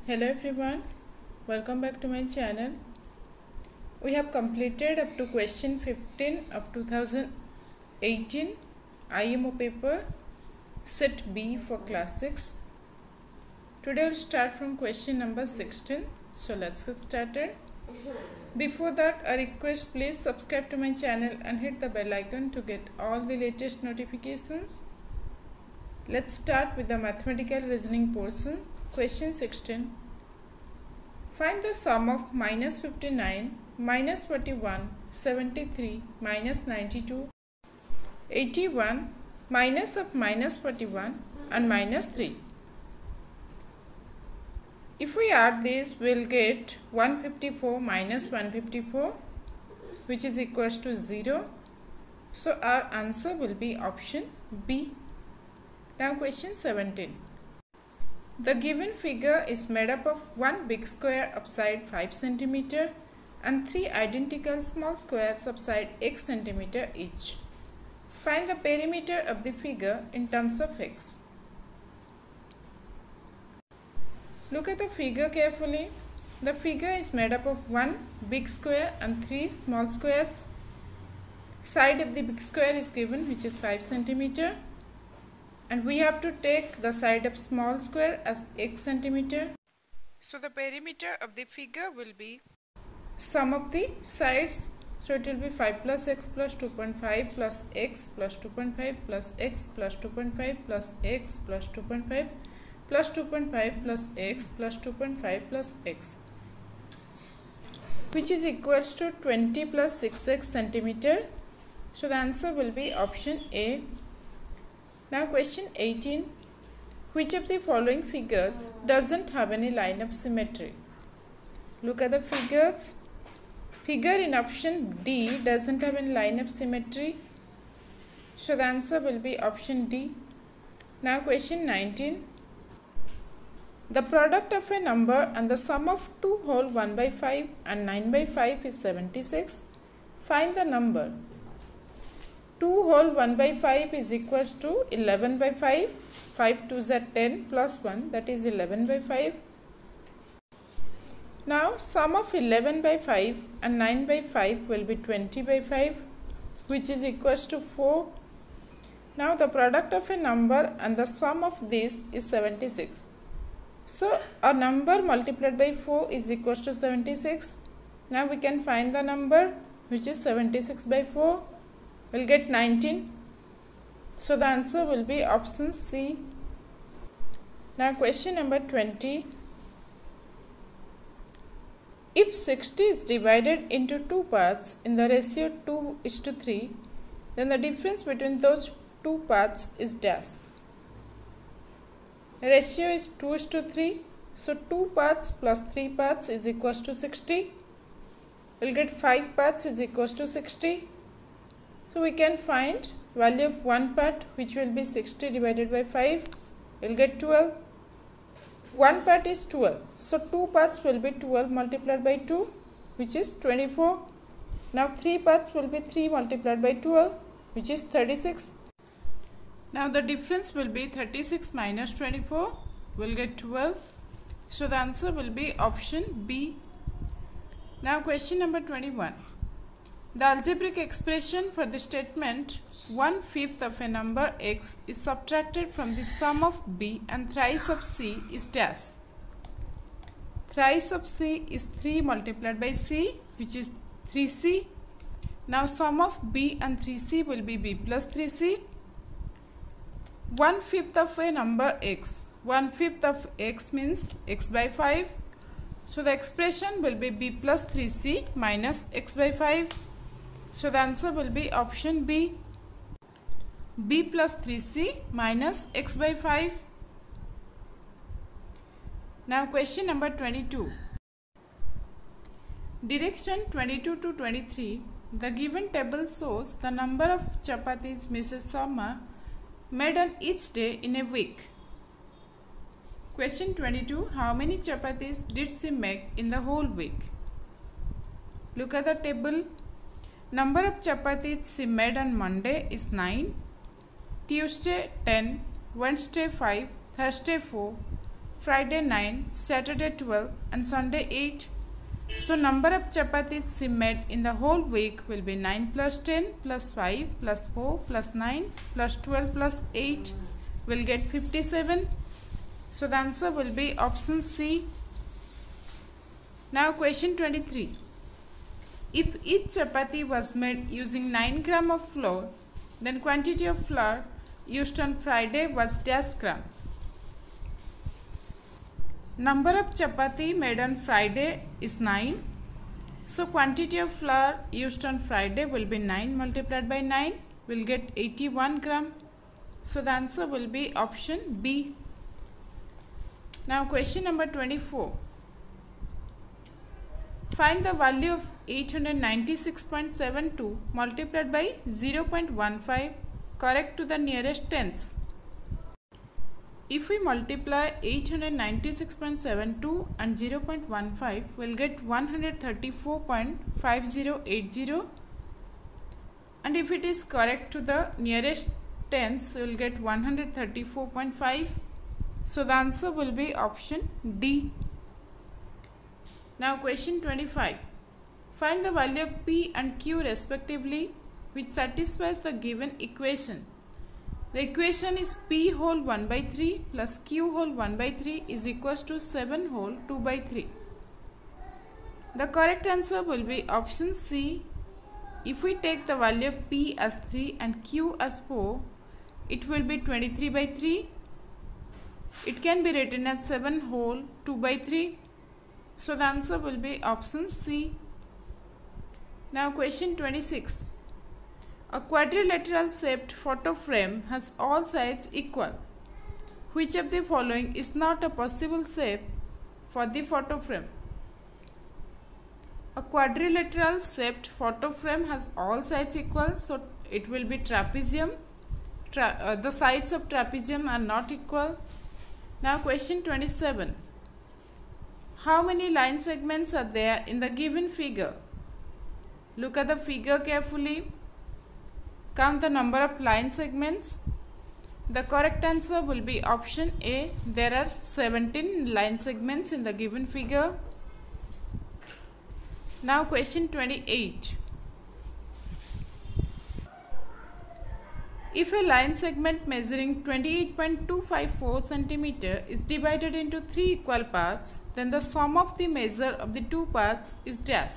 Hello everyone, welcome back to my channel. We have completed up to question 15 of 2018 IMO paper set B for class 6. Today we'll start from question number 16. So let's get started. Before that, a request, please subscribe to my channel and hit the bell icon to get all the latest notifications. Let's start with the mathematical reasoning portion. Question 16. Find the sum of minus 59, minus 41, 73, minus 92, 81, minus of minus 41 and minus 3. If we add this, we'll get 154 minus 154, which is equals to 0. So our answer will be option B. Now question 17. The given figure is made up of one big square of side 5 cm and three identical small squares of side x cm each. Find the perimeter of the figure in terms of x. Look at the figure carefully. The figure is made up of one big square and three small squares. Side of the big square is given, which is 5 cm. And we have to take the side of small square as x cm. So the perimeter of the figure will be sum of the sides. So it will be 5 plus x plus 2.5 plus x plus 2.5 plus x plus 2.5 plus x plus 2.5 plus 2.5 plus x plus 2.5 plus x, which is equals to 20 plus 6x centimeter. So the answer will be option A. Now question 18. Which of the following figures doesn't have any line of symmetry? Look at the figures. Figure in option D doesn't have any line of symmetry. So the answer will be option D. Now question 19. The product of a number and the sum of two whole 1 by 5 and 9 by 5 is 76. Find the number. 2 whole 1 by 5 is equals to 11 by 5. 5 2s are 10 plus 1, that is 11 by 5. Now sum of 11 by 5 and 9 by 5 will be 20 by 5, which is equals to 4. Now the product of a number and the sum of this is 76. So a number multiplied by 4 is equals to 76. Now we can find the number, which is 76 by 4. We'll get 19. So the answer will be option C. Now question number 20. If 60 is divided into two parts in the ratio 2:3, then the difference between those two parts is dash. Ratio is 2:3. So 2 parts plus 3 parts is equals to 60. We'll get 5 parts is equals to 60. So we can find value of one part, which will be 60 divided by 5. We'll get 12. One part is 12. So 2 parts will be 12 multiplied by 2, which is 24. Now 3 parts will be 3 multiplied by 12, which is 36. Now the difference will be 36 minus 24. We'll get 12. So the answer will be option B. Now question number 21. The algebraic expression for the statement 1/5 of a number x is subtracted from the sum of b and thrice of c is dash. Thrice of c is 3 multiplied by c, which is 3c. Now sum of b and 3c will be b plus 3c. 1/5 of a number x. 1/5 of x means x by 5. So the expression will be b plus 3c minus x by 5. So the answer will be option B. B plus 3c minus x by 5. Now question number 22. Direction 22 to 23. The given table shows the number of chapatis Mrs. Sharma made on each day in a week. Question 22. How many chapatis did she make in the whole week? Look at the table. Number of chapatis she made on Monday is 9, Tuesday 10, Wednesday 5, Thursday 4, Friday 9, Saturday 12 and Sunday 8. So number of chapatis she made in the whole week will be 9 plus 10 plus 5 plus 4 plus 9 plus 12 plus 8 will get 57. So the answer will be option C. Now question 23. If each chapati was made using 9 gram of flour, then quantity of flour used on Friday was dash gram. Number of chapati made on Friday is 9. So quantity of flour used on Friday will be 9 multiplied by 9 will get 81 gram. So the answer will be option B. Now question number 24. Find the value of 896.72 multiplied by 0.15 correct to the nearest tens. If we multiply 896.72 and 0.15, we'll get 134.5080, and if it is correct to the nearest tens, we'll get 134.5. So the answer will be option D. Now question 25. Find the value of P and Q respectively which satisfies the given equation. The equation is P whole 1 by 3 plus Q whole 1 by 3 is equals to 7 whole 2 by 3. The correct answer will be option C. If we take the value of P as 3 and Q as 4, it will be 23 by 3. It can be written as 7 whole 2 by 3. So the answer will be option C. Now question 26. A quadrilateral shaped photo frame has all sides equal. Which of the following is not a possible shape for the photo frame? A quadrilateral shaped photo frame has all sides equal, so it will be trapezium. The sides of trapezium are not equal. Now question 27. How many line segments are there in the given figure? Look at the figure carefully. Count the number of line segments. The correct answer will be option A. There are 17 line segments in the given figure. Now question 28. If a line segment measuring 28.254 cm is divided into 3 equal parts, then the sum of the measure of the two parts is dash.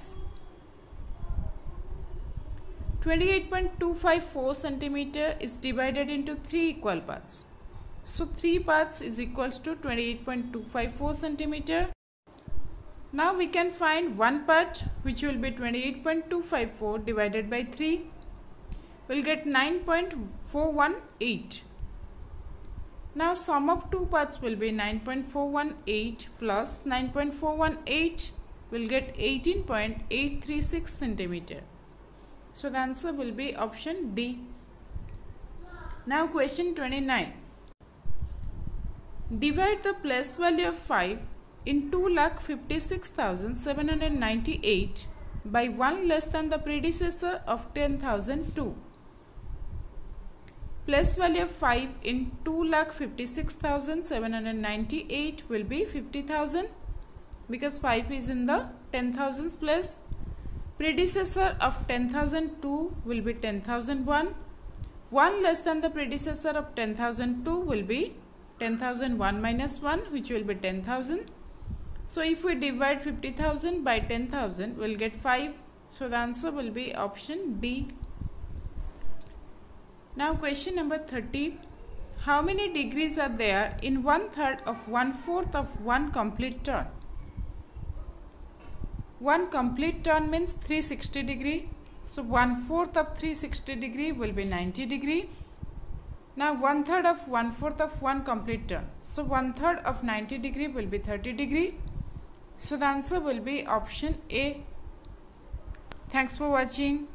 28.254 cm is divided into 3 equal parts. So 3 parts is equals to 28.254 cm. Now we can find one part which will be 28.254 divided by 3. We'll get 9.418. Now sum of two parts will be 9.418 plus 9.418 will get 18.836 cm. So the answer will be option D. Now question 29. Divide the place value of 5 in 2,56,798 by 1 less than the predecessor of 10,002. Place value of 5 in 2,56,798 will be 50,000 because 5 is in the 10,000s place. Predecessor of 10,002 will be 10,001. 1 less than the predecessor of 10,002 will be 10,001 minus 1, which will be 10,000. So if we divide 50,000 by 10,000, we'll get 5. So the answer will be option D. Now question number 30. How many degrees are there in 1/3 of 1/4 of one complete turn? One complete turn means 360 degree. So 1/4 of 360 degree will be 90 degree. Now 1/3 of 1/4 of one complete turn. So 1/3 of 90 degree will be 30 degree. So the answer will be option A. Thanks for watching.